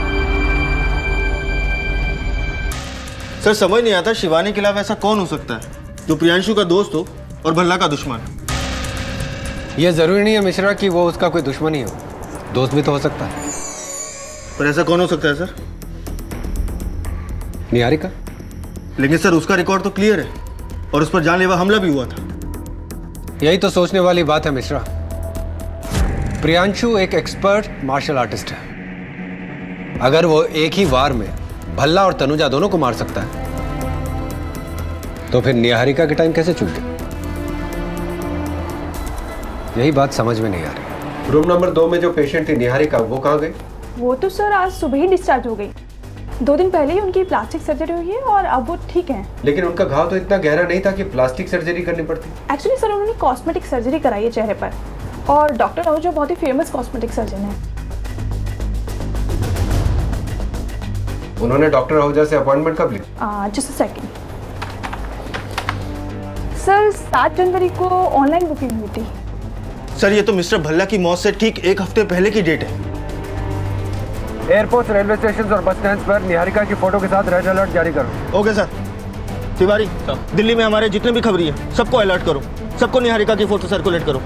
सर समझ नहीं आता शिवानी के अलावा ऐसा कौन हो सकता है जो प्रियांशु का दोस्त हो और भल्ला का दुश्मन। यह जरूरी नहीं है मिश्रा कि वो उसका कोई दुश्मन ही हो, दोस्त भी तो हो सकता है। पर ऐसा कौन हो सकता है सर? निहारिका। लेकिन सर उसका रिकॉर्ड तो क्लियर है और उस पर जानलेवा हमला भी हुआ था। यही तो सोचने वाली बात है मिश्रा। प्रियांशु एक एक्सपर्ट मार्शल आर्टिस्ट है। अगर वो एक ही वार में भल्ला और तनुजा दोनों को मार सकता है तो फिर निहारिका के टाइम कैसे चूक गया? यही बात समझ में नहीं आ रही। रूम नंबर दो में जो पेशेंट थी निहारिका, वो कहाँ गई? वो तो सर आज सुबह ही डिस्चार्ज हो गई। दो दिन पहले ही उनकी प्लास्टिक सर्जरी हुई है और अब वो ठीक हैं। लेकिन उनका घाव तो इतना गहरा नहीं था कि प्लास्टिक सर्जरी करनी पड़ती। एक्चुअली सर उन्होंने कॉस्मेटिक सर्जरी कराई है चेहरे पर, और डॉक्टर आहूजा बहुत ही फेमस कॉस्मेटिक सर्जन है। उन्होंने डॉक्टर आहूजा से अपॉइंटमेंट कब ली? जस्ट अ सेकंड सर, सात जनवरी को ऑनलाइन बुकिंग हुई थी। सर ये तो मिस्टर भल्ला की मौत से ठीक एक हफ्ते पहले की डेट है। एयरपोर्ट, रेलवे स्टेशन और बस स्टैंड पर निहारिका की फोटो के साथ रेड अलर्ट जारी करो। Okay sir. तिवारी, दिल्ली में हमारे जितने भी खबरी है सबको अलर्ट करो, सबको निहारिका की फोटो सर्कुलेट करो।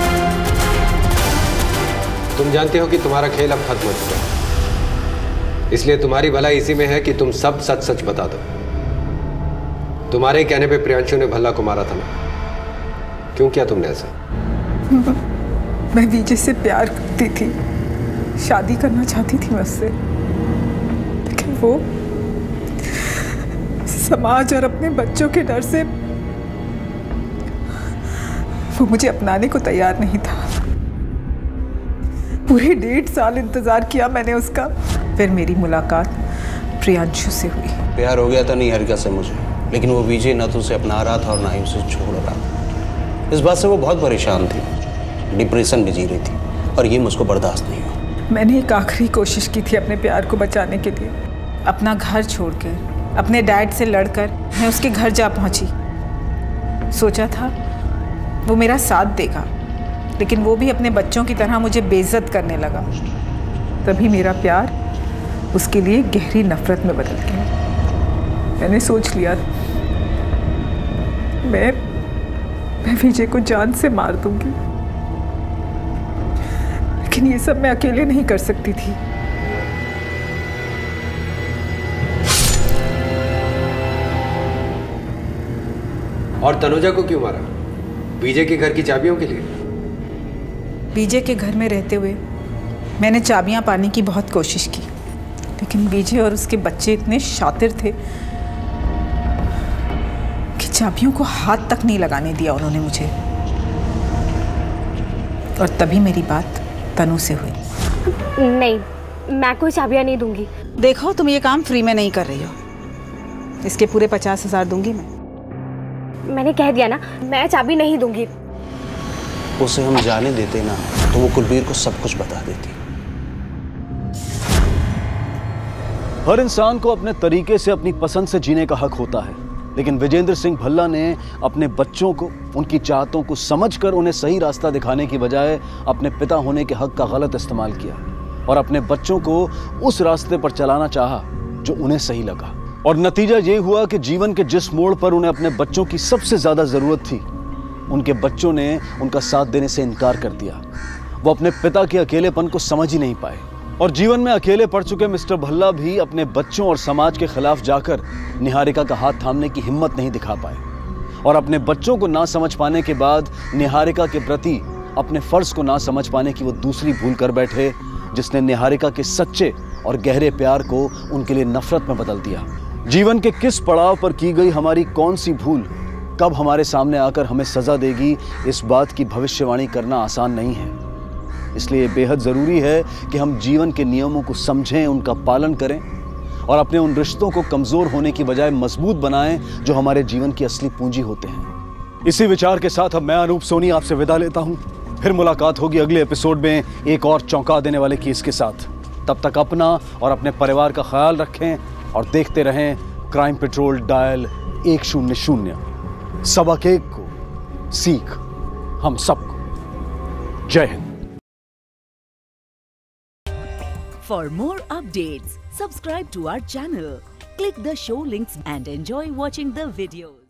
तुम जानते हो कि तुम्हारा खेल अब खत्म हो चुका है, इसलिए तुम्हारी भलाई इसी में है कि तुम सब सच सच बता दो। तुम्हारे कहने पे प्रियांशु ने भल्ला को मारा था ना? क्यों किया तुमने ऐसा? मैं विजय से प्यार करती थी, शादी करना चाहती थी मैं उससे, लेकिन वो समाज और अपने बच्चों के डर से वो मुझे अपनाने को तैयार नहीं था। पूरे डेढ़ साल इंतजार किया मैंने उसका, फिर मेरी मुलाकात प्रियांशु से हुई। प्यार हो गया था निहारिका से मुझे, लेकिन वो विजय ना तो उसे अपना रहा था और ना ही उसे छोड़ रहा था। इस बात से वो बहुत परेशान थी, डिप्रेशन में जी रही थी और ये मुझको बर्दाश्त नहीं हुआ। मैंने एक आखिरी कोशिश की थी अपने प्यार को बचाने के लिए। अपना घर छोड़कर, अपने डैड से लड़कर मैं उसके घर जा पहुंची। सोचा था वो मेरा साथ देगा, लेकिन वो भी अपने बच्चों की तरह मुझे बेइज्जत करने लगा। तभी मेरा प्यार उसके लिए गहरी नफरत में बदल गया। मैंने सोच लिया मैं मैं विजय को जान से मार दूंगी, लेकिन ये सब मैं अकेले नहीं कर सकती थी। और तनुजा को क्यों मारा? विजय के घर की चाबियों के लिए? विजय के घर में रहते हुए मैंने चाबियां पाने की बहुत कोशिश की, लेकिन विजय और उसके बच्चे इतने शातिर थे कि चाबियों को हाथ तक नहीं लगाने दिया उन्होंने मुझे। और तभी मेरी बात तनु से हुई। नहीं, मैं कोई चाबियां नहीं दूंगी। देखो, तुम ये काम फ्री में नहीं कर रही हो, इसके पूरे पचास हजार दूंगी मैं। मैंने कह दिया ना, मैं चाबी नहीं दूंगी। उसे हम जाने देते ना तो वो कुलबीर को सब कुछ बता देती। हर इंसान को अपने तरीके से अपनी पसंद से जीने का हक होता है, लेकिन विजेंद्र सिंह भल्ला ने अपने बच्चों को, उनकी चाहतों को समझकर उन्हें सही रास्ता दिखाने की बजाय अपने पिता होने के हक का गलत इस्तेमाल किया और अपने बच्चों को उस रास्ते पर चलाना चाहा जो उन्हें सही लगा। और नतीजा ये हुआ कि जीवन के जिस मोड़ पर उन्हें अपने बच्चों की सबसे ज्यादा जरूरत थी, उनके बच्चों ने उनका साथ देने से इनकार कर दिया। वो अपने पिता के अकेलेपन को समझ ही नहीं पाए और जीवन में अकेले पड़ चुके मिस्टर भल्ला भी अपने बच्चों और समाज के खिलाफ जाकर निहारिका का हाथ थामने की हिम्मत नहीं दिखा पाए। और अपने बच्चों को ना समझ पाने के बाद निहारिका के प्रति अपने फर्ज को ना समझ पाने की वो दूसरी भूल कर बैठे, जिसने निहारिका के सच्चे और गहरे प्यार को उनके लिए नफरत में बदल दिया। जीवन के किस पड़ाव पर की गई हमारी कौन सी भूल कब हमारे सामने आकर हमें सजा देगी, इस बात की भविष्यवाणी करना आसान नहीं है। इसलिए बेहद ज़रूरी है कि हम जीवन के नियमों को समझें, उनका पालन करें और अपने उन रिश्तों को कमज़ोर होने की बजाय मजबूत बनाएं जो हमारे जीवन की असली पूंजी होते हैं। इसी विचार के साथ अब मैं अनूप सोनी आपसे विदा लेता हूं। फिर मुलाकात होगी अगले एपिसोड में एक और चौंका देने वाले केस के साथ। तब तक अपना और अपने परिवार का ख्याल रखें और देखते रहें क्राइम पेट्रोल डायल एक शून्य शून्य। सबक एक को सीख हम सबको। जय Hind. For more updates, subscribe to our channel, click the show links and enjoy watching the videos.